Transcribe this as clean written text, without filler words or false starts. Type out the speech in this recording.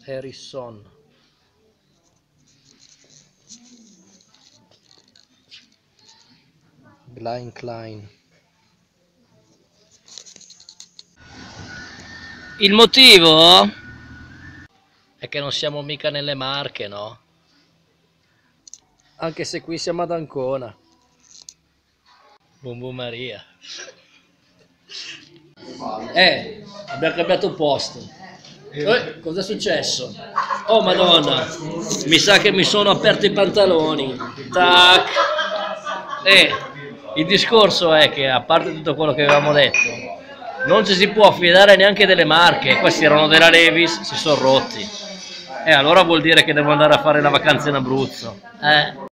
Harrison. Glenn Klein. Il motivo è che non siamo mica nelle Marche, no? Anche se qui siamo ad Ancona. Buon Maria. Abbiamo cambiato posto. Cos'è successo? Oh Madonna, mi sa che mi sono aperto i pantaloni. Tac. Il discorso è che, a parte tutto quello che avevamo detto, non ci si può fidare neanche delle Marche. Questi erano della Levis, si sono rotti. Allora vuol dire che devo andare a fare la vacanza in Abruzzo.